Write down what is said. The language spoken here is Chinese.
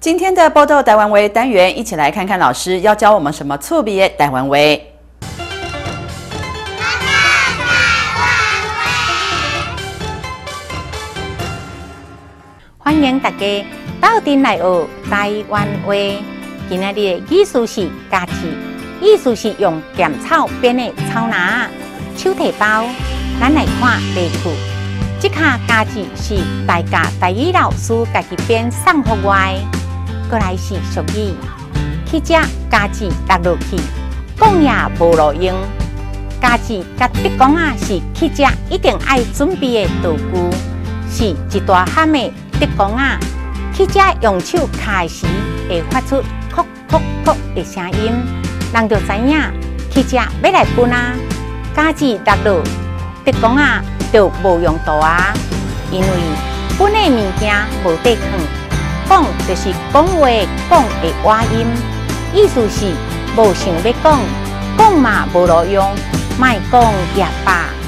今天的报道台湾话单元，一起来看看老师要教我们什么特别的台湾话。 欢迎大家到店来学台湾话。今仔日的意思是家己，意思是用咸草编的草篮、手提包。咱来看例句，这卡家己是大家台语老师家己编送给我的。过来是俗语，去食家己落落去，讲也无路用。家己甲得讲啊，是去食一定爱准备的道具，是一大汉的得讲啊。去食用手敲时会发出叩叩叩的声音，人就知影去食要来分啊。家己落落得讲啊，就无用途啊，因为分的物件无地放。讲就是讲话讲的话音，意思是无想要讲，讲嘛无路用，莫讲也罢。